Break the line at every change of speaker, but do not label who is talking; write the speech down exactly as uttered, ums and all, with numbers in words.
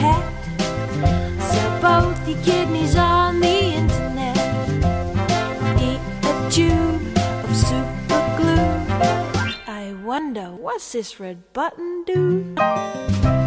hat. Sell both your kidneys on the internet. Eat a tube of super glue. I wonder, what's this red button do?